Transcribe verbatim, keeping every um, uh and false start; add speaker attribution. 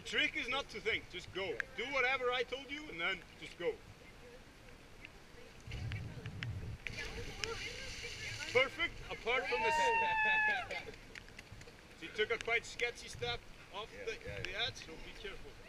Speaker 1: trick is not to think, just go. Do whatever I told you and then just go. Perfect, apart from this. She took a quite sketchy step off
Speaker 2: yeah,
Speaker 1: the,
Speaker 2: yeah,
Speaker 1: the
Speaker 2: yeah.
Speaker 1: edge, so be careful.